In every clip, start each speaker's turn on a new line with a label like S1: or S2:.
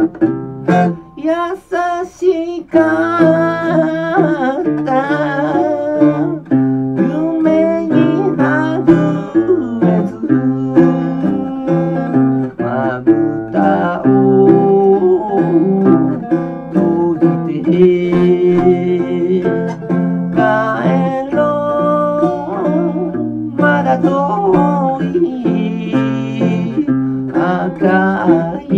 S1: 優しかった夢にはぐれずまぶたを閉じて帰ろうまだ遠い赤い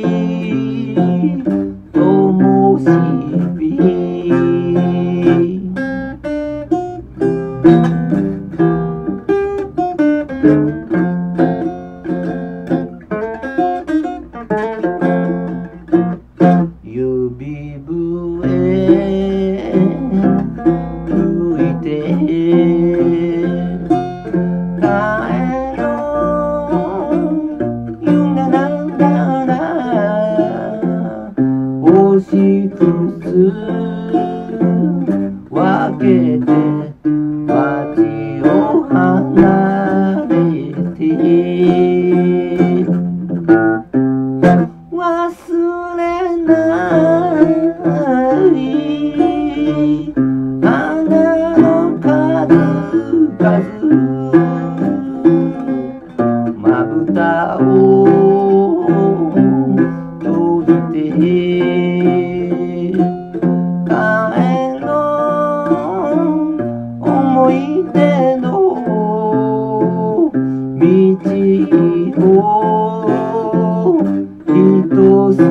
S1: 灯火指笛吹いて帰ろうゆななんだら星屑分けて街を離れて忘れない花の数々まぶたを閉じて帰ろう思い出の道を一筋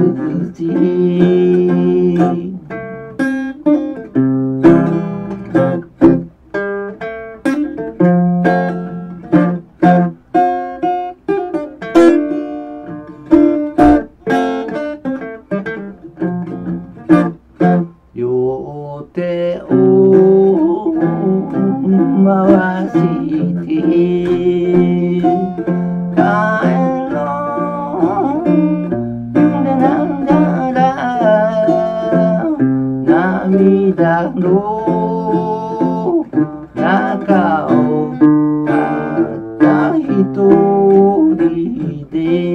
S1: 両手を回して帰ろうなんだら涙の中をたった一人で